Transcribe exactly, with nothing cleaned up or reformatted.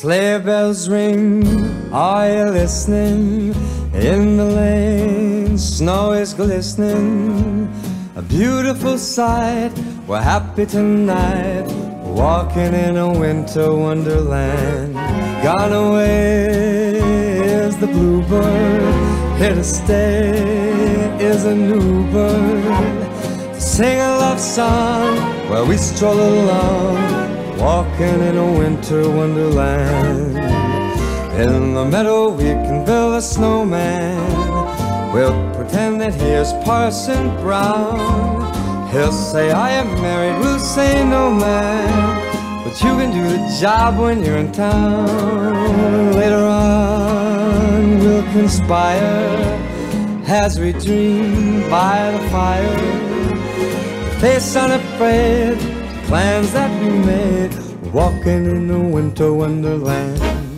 Sleigh bells ring, are you listening? In the lane, snow is glistening. A beautiful sight, we're happy tonight, walking in a winter wonderland. Gone away is the bluebird, here to stay is a new bird. Sing a love song while we stroll along, walking in a winter wonderland. In the meadow we can build a snowman, we'll pretend that he is Parson Brown. He'll say I am married, we'll say no man, but you can do the job when you're in town. Later on we'll conspire as we dream by the fire, face unafraid, plans that we made, walking in a winter wonderland.